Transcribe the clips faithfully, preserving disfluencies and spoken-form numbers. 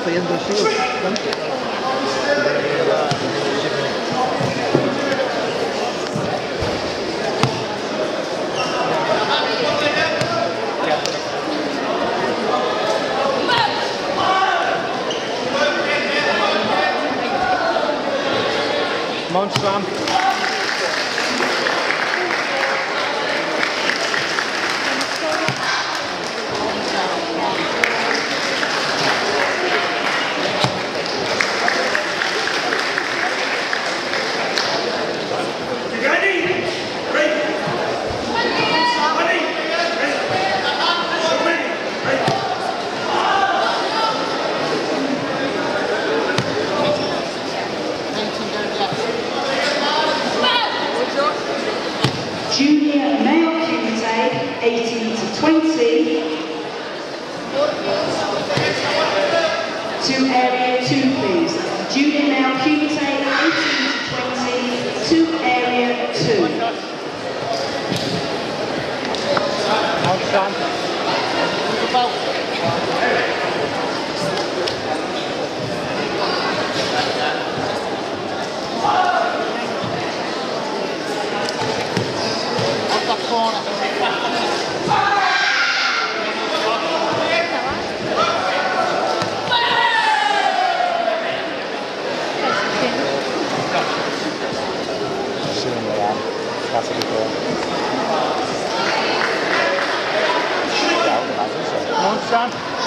yendo el field. Come on, Sam. Junior male Kumite, eighteen to twenty. To area two, please. Junior male Kumite, eighteen to twenty. To area two. That's a good goal. Yeah, I would imagine so. Come on, Sam.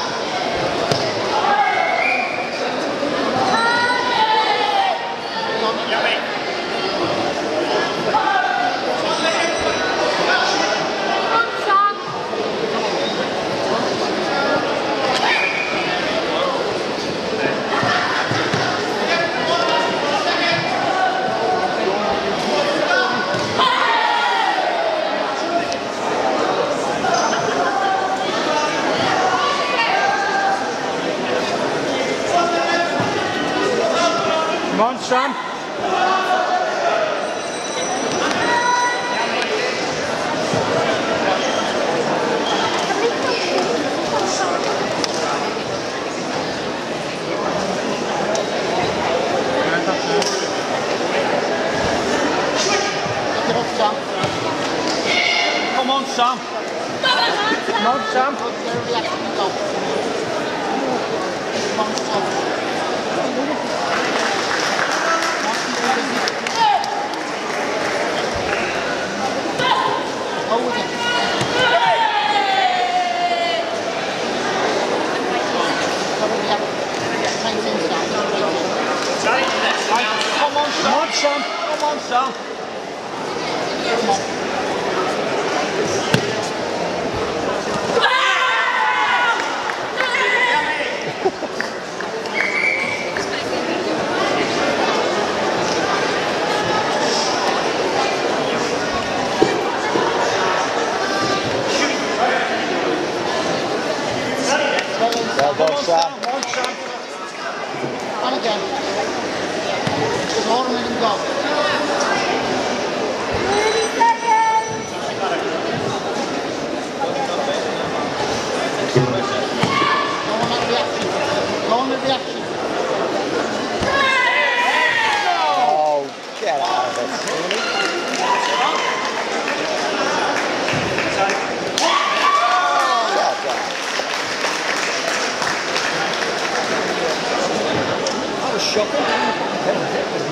Come on, Sam. Come on, Sam. Come on, Sam. Come on, Sam. Come on, Sam. Come on. Well done, Sam. Come on, Sam. And again. Four minutes go. thirty seconds. Go on at reaction. Go on at reaction. Oh, get out of it. Well done. That was shocking.